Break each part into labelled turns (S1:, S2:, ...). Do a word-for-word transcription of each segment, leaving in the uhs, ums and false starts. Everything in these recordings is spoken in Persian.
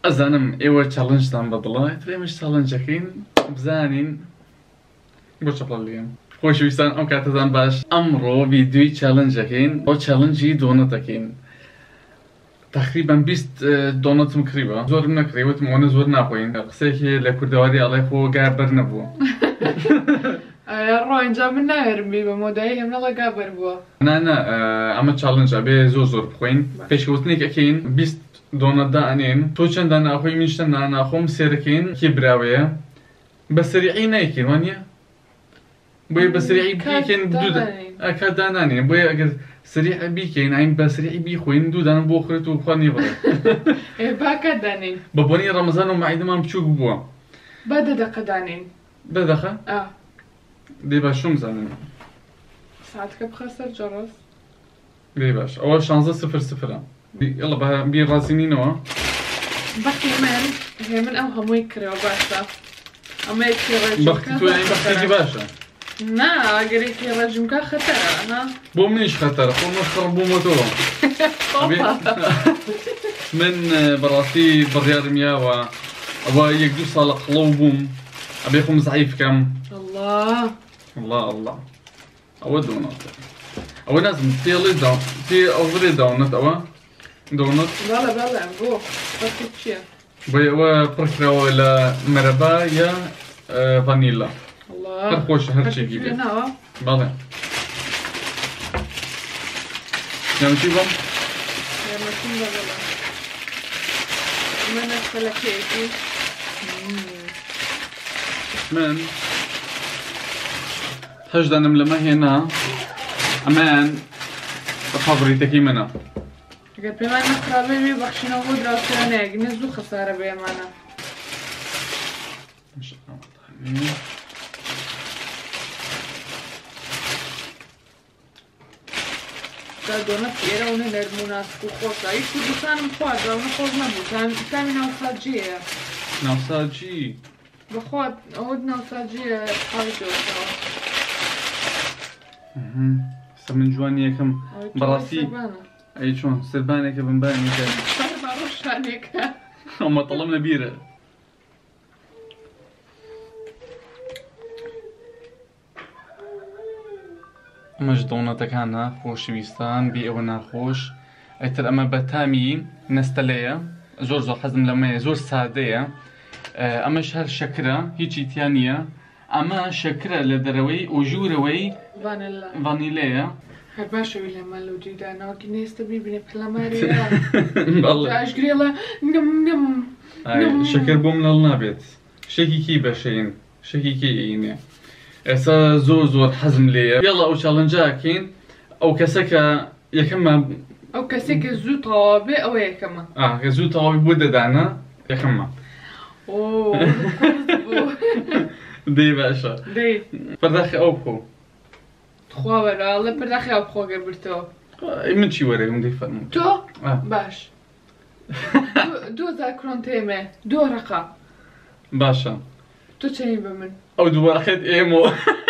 S1: ئەزانم ئێوە چەڵەنجتان بەدڵە ئێمەش چەڵەنجەکەین بزانین بۆ چەپڵ لێم خۆشەویستان ئەم کاتتان باش ئەمڕۆ ڤیدیۆی چەڵەنجەکەین بۆ چەڵەنجی دۆنەتەکەین تقریبا بیست دۆنەتم کڕیوە زۆرم نەکڕێوەتم وەنە زۆر ناخۆین قسێکی لە کوردەواری ئەڵێ خۆ گابەر نەبووە
S2: ڕۆینجا من ناوێرم بی بە مۆدایی هێم نەڵە گابەر بووە
S1: نانە ئەمە چاڵنجە بێ زۆر زۆر بخۆین پێشکەوتنێک ئەەکەین بیست دۆنەتدا ئەنێن تۆ چەندە ناخۆی من شتە ناناخۆم سێرەکەین کێ براوەیە بە سەریعی نایکەین وانە بۆیە بە سەریعی بیکەین کات دانانێن بۆیە ئەگەر سەریع بیکەین ئاین بە سەریعی بیخۆین دوودانم بۆ خورێت و خوا نێبڕێت
S2: با کات دانین
S1: بە بۆنی ڕەمەزان و مەعیدەمان بچووک بووە
S2: با دەدەقە دانین
S1: دەدەخە دێ باش شوم زانم
S2: ساعتەکە بخە سەر جەڕۆست
S1: دێ باش ئەوە شانزە سفر سفرە یڵە بە بیر ڕاستینینەوە
S2: بەختی من هێ من ئەو هەمووی کڕێەوە باشە ئەمەیەکی
S1: بەختی تۆ یانی بەختێکی باشە
S2: نا ئەگەرێکی ڕەجمکە خەتەرە ها
S1: بۆ منیش خەتەرە خۆ من خەڕ بوومەتەوە من بەڕاستی بڕیارم یاوە ئەوە یەک دوو ساڵە قڵەو بووم ئەبێ خۆم زعیف بکەم
S2: الله
S1: الله الله ئەوە دۆنەتە ئەوە نازم تێڵێ دا تێ ئەوڕێ داونەت ئەوە دۆنەت
S2: بەڵێ بەڵێ بۆ بەختی چییە
S1: بۆی ئەوە پڕکراوە لە مەرەبا یا ڤانیلا هەر خۆشە هەرچێکی بێت بەڵێ یانچی بەم
S2: یارمەتیم بە بەڵێ منە خەلەکەیەکی
S1: من هەش دانم لەمە هێنا ئەمان بە فاڤۆریتەکەی منە
S2: ئەگەر پێمان نەخرابێ وێ بەخشینەوە بۆ دراوسێنەیەک نە زوو خەسارە بێ ئەمانە دۆنەت ئێرەونە نەرم و ناسک و خۆشە هیچ کوردستانم خواردەوە نەخۆش نەبوو تامی ناوساجیەیە
S1: ناوساجی
S2: بەخوات ئەوە ناوساجیە حاڵی دۆستەوە
S1: سە من جوانی یەکەم بەڕاستی ئەی چۆن سربانێکە بمبانێکە
S2: ڕۆژانێکە
S1: ئەمە تەڵەم لەبیرە ئەمەش دۆنەتەکانە خۆشەویستان بێ ئەوە ناخۆش ئەیتر ئەمە بە تامی نەستەلەیە زۆر زۆر حەزم لەمەیە زۆر سادەیە ئەمەش هەر شەکرە هیچی تیان نییە ئەمە شەکرە لە دەرەوەی و ژوورەوەی ڤانیلەیە
S2: هەر باشەوی لە مەلودیدانەوە گینێستە بیبنێ پلەمارێژگرێڵە نم نم
S1: شەکر بۆم لەڵ نابێت شەکێکی بەشەین شەکێکی ئینێ ئێستا زۆر زۆر حەزم لێیە یاڵە ئەو چاڵەنجاکەین ئەو کەسەکە یەکەممان
S2: ئەو کەسێکە زوو تەواو بێ ئەوە یەکەمە
S1: کە زوو تەواوی بۆ دەدانە یەکەممە دەی باشە پەرداخی ئەو بخۆ
S2: خوا وەرەڵە پەرداخی ئەو بخۆ گەر برتەوە
S1: من چی وەرەگەم دەی فەرموو
S2: تۆ باش دوو هەزار کڕۆن تێمێ دوو ڕەقە
S1: باشە
S2: تۆ چەنی بە من
S1: ئەو دووبارەخێت ئێمەوە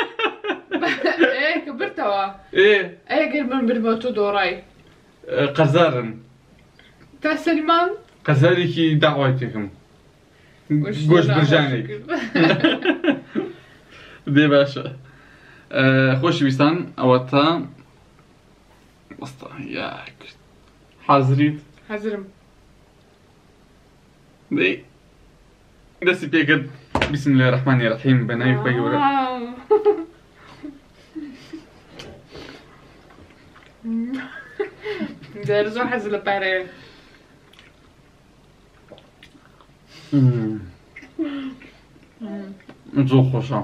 S2: ئێکە برتەوە
S1: ئێ
S2: ئەگەر من برمە تۆ دۆڕای
S1: قەزارن
S2: تا سەلیمان
S1: قەزارێکی داوای تێکم گۆشت برژانێک دێ باشە خۆشەویستان ئەوە تا حازریت
S2: حەزرم
S1: دەی دەستی پێکرد بسم الله الرحمن الرحیم بە ناوی خۆی گەورە
S2: دەر زۆر حەز لە پارەیە
S1: زۆر خۆشە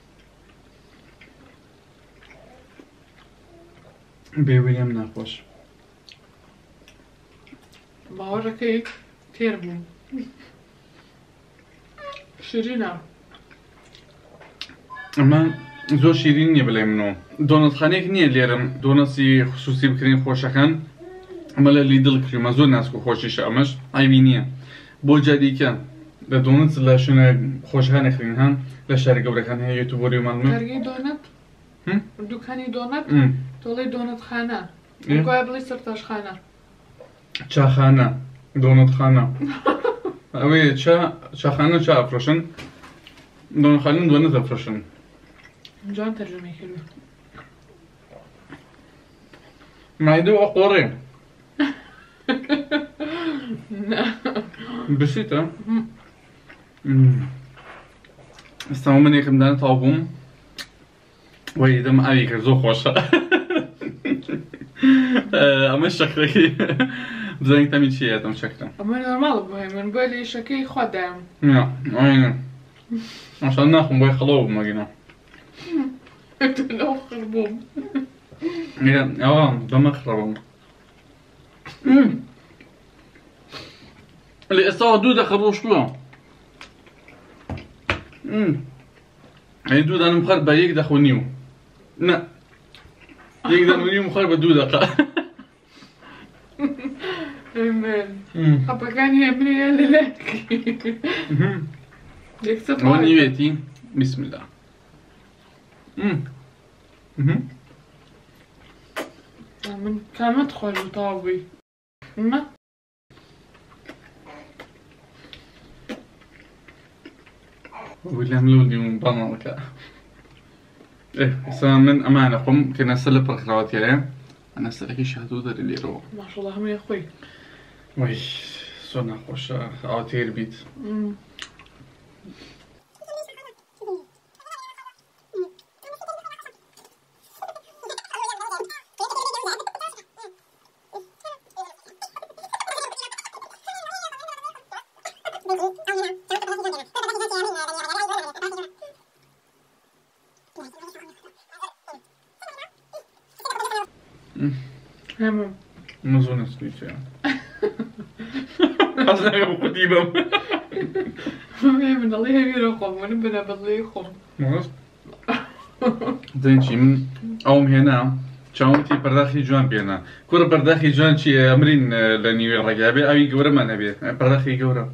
S1: بێوێنێم ناخۆش
S2: باوەڕەکەی تێر بوو شیرینە
S1: ئەمە زۆر شیرین نییە بڵێ منەوە دۆنەتخانێک نییە لێرم دۆنەسی خصوصی بکرین خۆشەکان ئەمە لە لیدڵ کریمە زۆر ناسک و خۆشیشە ئەمەش ئایبی نییە بۆ جادیکە لە دۆنەت لە شوێنە خۆشەکانی خوێن هەن لە شاری گەورەکان هەیە یوتیوبەریمانمە
S2: هەرگی دۆنەت دوکانی دۆنەت تۆڵی دۆنەتخانە گوایە بڵێ سەرتاشخانە
S1: چاخانە دۆنەتخانە اوي چا چاخانه چا افروشن دون خلين دون تفرشن
S2: جان ترجمه كلمة
S1: ما يدو اقوري بسيطة استمو من يخم دان طابوم ويدم أبي كرزو خوشة أما الشكل بزنك تمي شيء أتم شكله
S2: أما نورمال بهم من بالي شكي خدام
S1: يا عيني عشان ناخذ بوي خلوب ما جينا
S2: لو خربوم
S1: يا اه ده مخربهم اللي استوى دودة خروش له امم هي دودة أنا مخربة يقدر خونيو لا يقدر خونيو مخربة دودة قا
S2: ايمان أبا كان يمني يا لك يكسب
S1: ونيوتي بسم الله امم امم
S2: من كان مدخل طابي ما
S1: ويليام لودي من بانوكا ايه سلام من امانه قم كنا سلب برخواتي عليه انا سلكي شهدو اللي رو
S2: ما شاء الله هم يا اخوي
S1: وي سونا خوش عاطير بيت
S2: هم
S1: مزون سكيتش يعني أصلاً يوم قديمة
S2: من الله يرقم من بنا بالليخم
S1: ماست زين شي من أوم هنا شاومتي برداخي جوان بينا كورة برداخي جوان شي أمرين لنيو الرجابي أبي جورا ما نبي برداخي جورا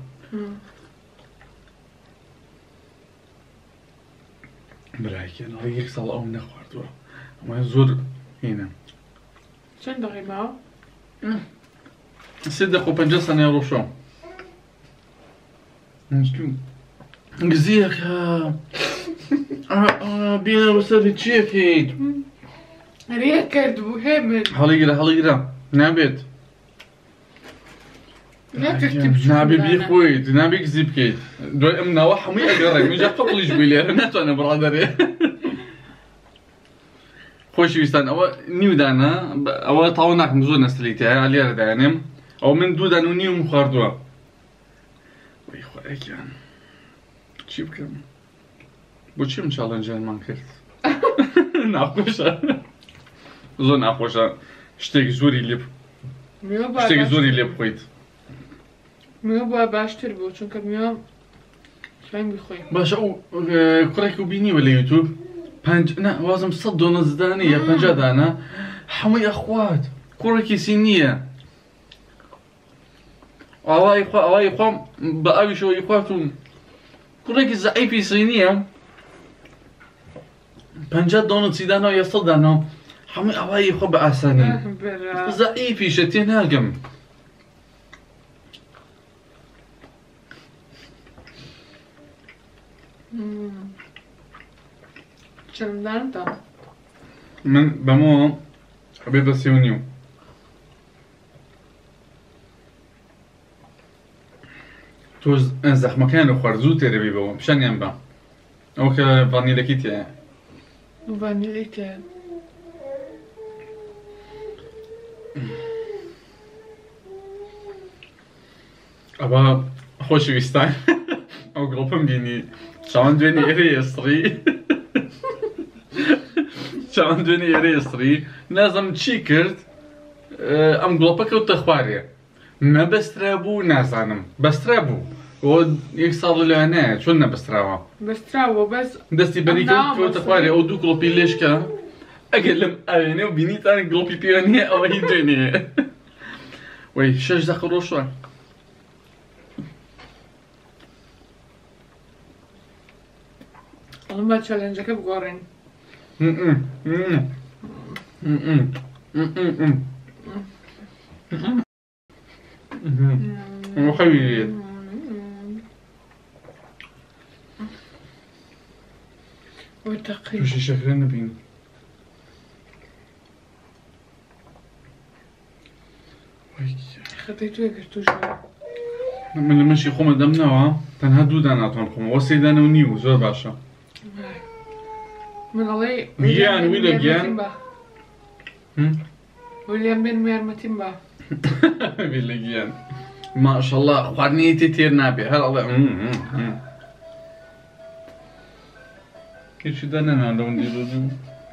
S1: برايك أنا هيك صار أوم نخوار دوا ما يزور هنا
S2: چند دقیقه؟
S1: سه دقیقه و پنجاه ثانیه روشن گزیک بیا وسط چیه کید
S2: ریا کرد بو همه
S1: حالی گره حالی گره نبید نبی بی خوید نبی گزیب کید دوی ام نوا حمی اگره میجا قبلش بیلیه نتو انا برادری خوشی ویستان او نیو دانه او تاو ناکم زود نستلیتی های علیه دانم او من دو دانو نیو مخاردوا وی خواه کن چی بکم بو چی من چالنجان من کرد ناخوشه زود ناخوشه شتێک زۆری لێ شتێکی زۆری لێ بخۆیت
S2: میوە بە باشتر بوو چونکە میوە خەنگی خۆی
S1: باشە ئەو کوڕێک و بینیوە لە یوتیوب پەنج نا وازم سەد دۆنەت دانە یا پەنجا دانە هەمووی ئەخوات کوڕێکی سی نییە ئاوای خوا ئاوای خۆم بە ئاویشەوەی خواتم کوڕێکی زەعیفی سی نییە پەنجا دۆنەت سی دانەوە یا سەد دانەوە هەمووی ئاوای خۆ بە ئاسانی زەعیفیشە تێ ناگەم
S2: چەندان تا
S1: من بەمەوە هەبێ بە سێ و نیو تۆ زەخمەکان لە خوارد زوو تێرەبی بەوە پیشانیان بە ئەوە کە ڤانیلەکی تێیە
S2: ڤانیلەی تێیە
S1: ئەوە خۆشەویستان ئەو گڵۆپم بینی چاوان دوێنێ ئێرە ئێستڕی چاوان دوێنێ ئێرە ئێستڕی نازەم چی کرد ئەم گڵۆپە کەوتە خوارێ نەبەسترا بوو نازانم بەسترا بوو ئەوە یەک ساڵ لەوانەیە چۆن نەبەستراوە
S2: بەستراوە بەس
S1: دەستی بەری کەوتە خوارێ ئەو دوو گڵۆپی لێشکە ئەگەر لەم ئاوێنێ و بینیتان گڵۆپی پێوە نییە ئەوە هیچ دوێنێ وەی شەش دەقە ڕۆژوە
S2: ئەڵم بە چەلەنجەکە بگۆڕین
S1: وخەوی
S2: وتقي
S1: توشي شكرا نبين
S2: خطيتو يقرتو شوي
S1: من المشي خوما دمناوها تنها دودا ناتوان خوما وسيدانا ونيو زور باشا
S2: من الله
S1: جيان ويلا جيان
S2: ويليام بن ميرمتين با
S1: ويلا جيان ما شاء الله خوارني تيتير نابي هل الله كيف دانا نالو نديرو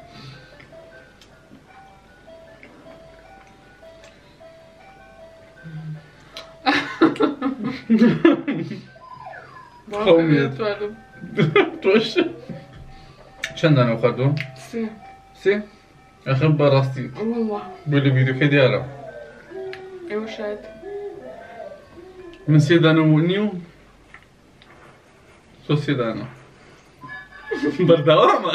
S1: قوميت توش چند دانه خودو؟
S2: سي
S1: سي؟ اخب براستی
S2: والله
S1: بولی ویدیو که دیاره
S2: ايوه شاهد
S1: من سي دانه و نیو سو سي دانه بردوامه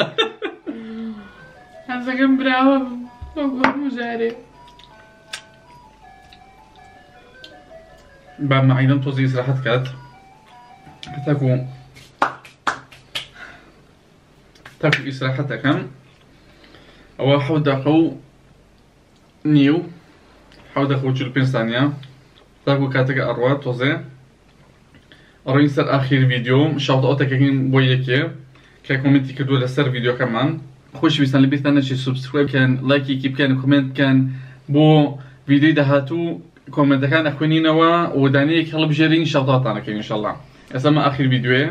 S2: هذا كان براو والله مجاري
S1: بعد ما عيدم توزي إسراحات كات تاكو تاكو إسراحات كم أو حاول داخو نيو حاول داخو جلبين ثانية تاكو كاتك أروى توزي أروي سر آخر فيديو شاوت أوتك كين بويكي ككومنتي كدو لسر فيديو كمان خوش بيستان اللي بيستنى شي سبسكرايب كان لايكي كيب كان كومنت كان بو فيديو دهاتو كومنت كان أخوانينوا ودانيك هلا بجرين شوطاتنا كين إن شاء الله. أسمع آخر فيديو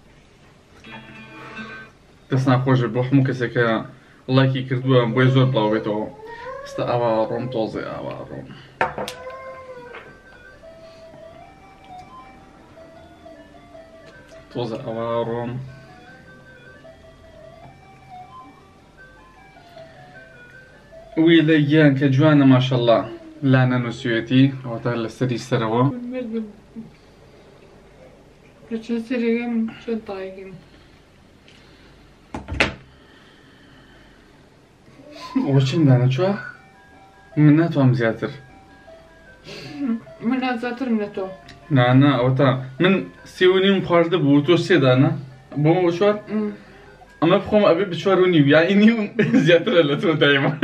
S1: تسمع خوش بروح مو كسكة لايكي كردوا بويزور بلاويتو استأوا روم توزي أوا روم توزي أوا روم ويليان كجوانا ما شاء الله لانا نسويتي او تعالى السري سروا
S2: لكن سريهم شو طايقين
S1: وشين دانا شو من ناتو ام زياتر
S2: من هزاتر منتو
S1: نانا او تا من سيوني مخارده بوتو سي دانا بو شوار اما بخوم ابي بشواروني يعني نيو زياتر لتو دايما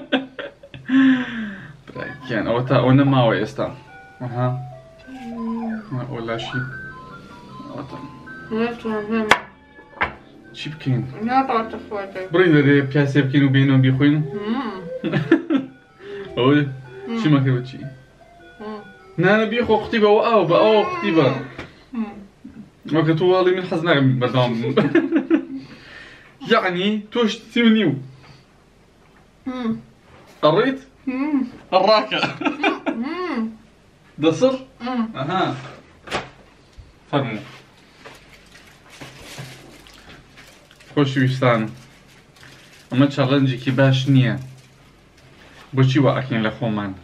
S1: كان او تا انا ما هو استا اها ولا شيء او تا
S2: ناتو هم
S1: شي بكين
S2: ناتو تخواتي
S1: بريد ري بياسي بكين وبينهم بيخوين اوه شي ما كيبتشي نانا بيخو خطيبه واو باو خطيبه وقت والله من حزنا بردام يعني توش تسيونيو قريت الراكة ده صر؟ اها فرمو خوش ویستان اما چالنجی که باش نیه بو چی واقعین لخو من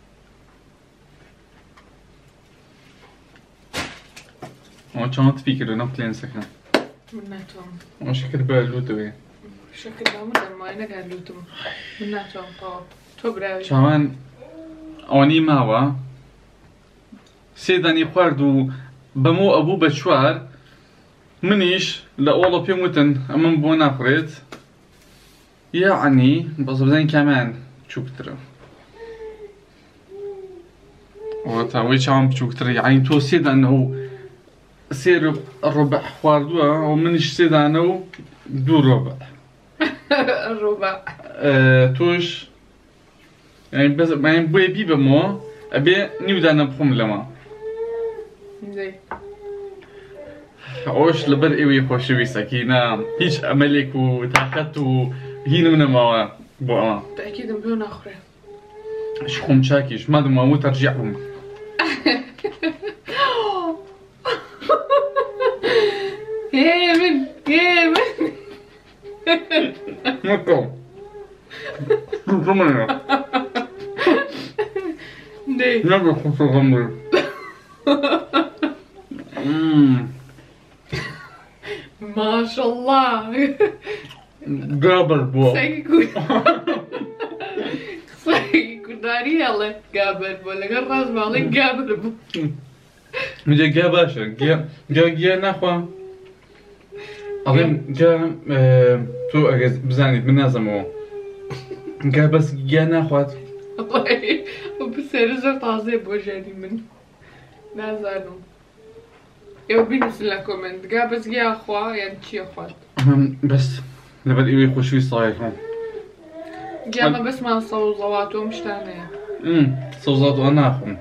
S1: اما چانت فکر نم کلین سکن
S2: من ناتو
S1: اما شکر با لوتوی
S2: شكل دامو دمائي نقال لوتم من ناتو طاب تو براوي
S1: چاوان آنی ماوا سیدانی خواردو بمو ابو بچوار منيش لأولا بيموتن أمام بو ناخريت يعني بصبزين كمان شوكتر وتاوي چاوان بشوكتر يعني تو سيدا انه سير الربع خواردو ومنيش سيدا انه دو ربع
S2: الربع
S1: أه توش يعني بس يعني بوي بيبا مو أبي نيودانا بخم لما
S2: زي
S1: اوش لبر ايوي خوشوي سكينة هيش املك وتاخت وهين من ما بو
S2: تأكيد بدون اخره
S1: شخوم شاكيش ما دم مو ترجعهم
S2: يا من يا من
S1: مكو شمعنا
S2: ليه
S1: نبي خصو غمر
S2: ما شاء الله
S1: قابل بو
S2: سيكون سيكون داري الله قابل بو لقى الراس مالي قابل بو
S1: مجا قاباشا قا قا قا نخوا ئەڵێم جا تۆ ئەگەر بزانیت من نازەمەوە گا بەس گیا ناخوات
S2: بسێرە زۆر تازەیە بۆ ژێری من نازانم ئێوە بینووسن لە کۆمنت گا بەس گیا خوا یان چییە خوات
S1: بەس لەبەر ئێوەی خۆشوی ساڵێکم
S2: گیامە بەسمان سەوزەوات و شتانەیە
S1: سەوزات وە ناخۆم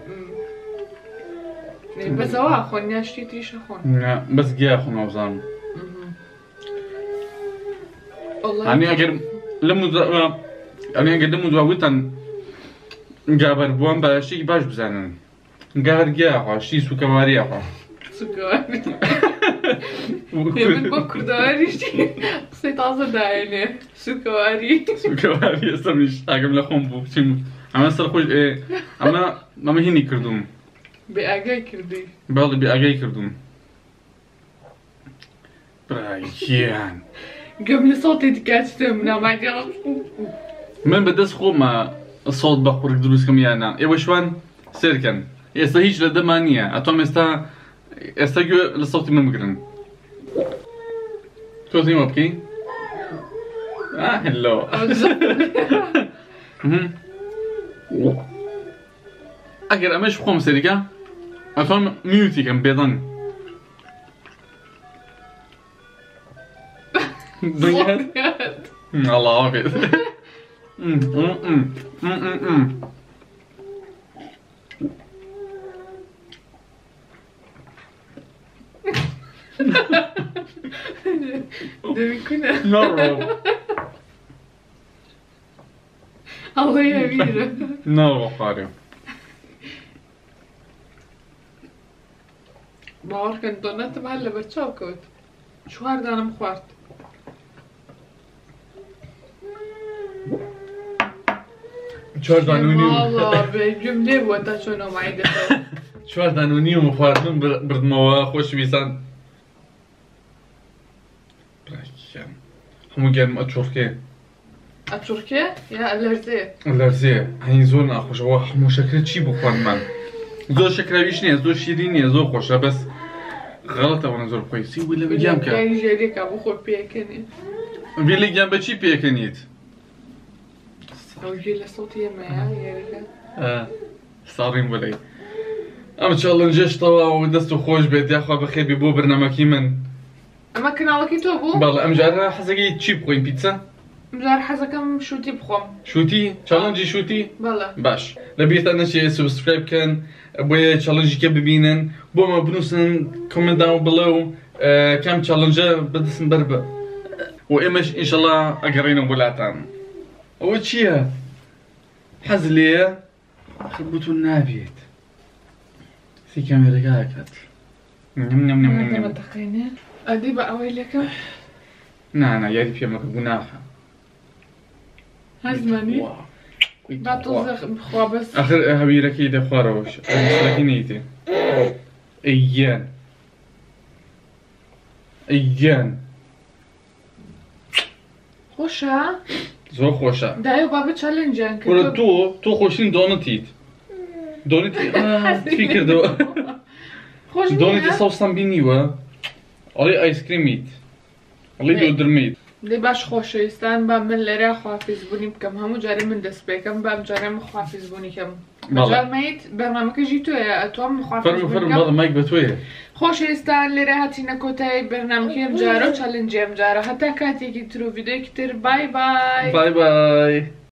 S2: بەزەوا خۆن یاشتی تریشە خۆن
S1: بەس گیا خۆم ئەوزانم ئەنی ئەگەر لەم ئەنی ئەگەر لەم دواوتان گابەر بووان باشتێکی باش بزانن گار گیاخوا شتی سوکەواریەخوا
S2: من بۆ کوردەواریشتی قسەی تازە داێنێ سوکەواری
S1: سوکەواری ئێستەمیش ئاگەم لە خۆم بوو بچین ئەمە سەرخۆش ئەمە ئەمە هینی کردوم
S2: بێ ئاگای کردی
S1: باڵی بێ ئاگای کردوم برایان
S2: گەم لە سەڵتی دیکاتتە مناماگە
S1: من بەدەست خۆمە سەڵت بە قورک دروستکەم یانە ئێوە شوان سێرکەن ئێستا هیچ لە دەمان نییە ئەتۆم ئێستا ئێستا گوێ لە سەڵتی من بگرن تۆ زیمە بکەی هلۆ ئەگەر ئەمەش بخۆم سەریکە ئەتۆم میوتیکەم بێدەنگ الله حافظ
S2: دەمیکنە
S1: ناڕۆ
S2: هەڵی هەویرە
S1: ناڕۆ خوارێ
S2: باوەڕکەن دۆنەتم هەر لەبەر چاو کەوت چوار دانم خوارد
S1: چوار دان و نیم
S2: گوێم لێ بووە تا چۆنەوە مایدەکەوە
S1: چوار دان و نیم خواردن بردمەوە خۆشەویستان هەموو گەرم ئەچۆرکێ
S2: ئەچۆرکێ یا ئەلەرزێ
S1: لەرزێ هەنی زۆر ناخۆشەوە هەموو شەکرە چی بۆ خواردمان زۆر شەکراویش نییە زۆر شیرین نییە زۆر خۆشە بەس غەڵەتەوەنە زۆر بخۆی سی بووی لە بەگیام کە
S2: ژێرێکە بۆ خۆ پێکەنێ
S1: بێ لە گیان بە چی پێکەنیت
S2: ئەوژێ لە سەڵتی ئێمەیە یێرەکە
S1: ساڕیم وەلەی ئەم چاڵنجەشتەوە و دەست و خۆش بێت یاخوا بەخێبی بۆ بەرنامەکەی من
S2: ئەمە کەناڵەکەی تۆ بوو؟
S1: بەڵێ ئەم جارە حەزەکەی چی بخۆین پیتزا؟
S2: ئەمجار حەزەکەم شووتی بخۆم
S1: شووتی؟ چاڵنجی شووتی؟
S2: بەڵێ
S1: باش لەبیرتان نەچێ سبسکرایب بکەن بۆیە چاڵنجیکە ببینن بۆمە بنووسن کۆمنتدا و بڵێ و کام چاڵنجە بەدەستن بەر بە و ئێمەش ئینشەڵا ئەگەڕێنە وڵاتان ئەوە چییە؟ حەز لێیە؟ خبوتون نابێت سی کامێرەکە ئاکات
S2: دەقینێ ئەدی بە ئەوەی لەکەم
S1: نانا یاری پێم مەکە گوناحە
S2: هەزمانی با تۆزە بخوا بەس
S1: ئاخر هەویرەکەی دەخوارەوەش ئەویشتەکەی نەیتێ ئەیان ئەیان
S2: خۆشە؟
S1: زۆر خۆشە
S2: دایۆ بابە چالنجیان
S1: وەرە تۆ تۆ خۆشترین دۆنەتیت دۆنەتی چی کردەوە دۆنەتی سەوسان بینیوە ئەڵێ ئایسکریمیت ئەڵێ دۆدرمیت
S2: دەی باش خۆشەویستان با من لەرە خوافیزبوونی بکەم هەموو جارێ من دەست پێکەم بام جارێ من خوافیزبوونی کەم بەجارمەیت بەرنامەکەژی تۆیە ئەتۆم
S1: خوافیزبوونی مایک بە تۆیە
S2: خۆشەویستان لێرە هاتینە کۆتایی بەرنامەکەی ئەم جارە و چالنجی ئەم جارە هەتا کاتێکی تر و ڤیدیۆیەکی تر بای بای
S1: بای بای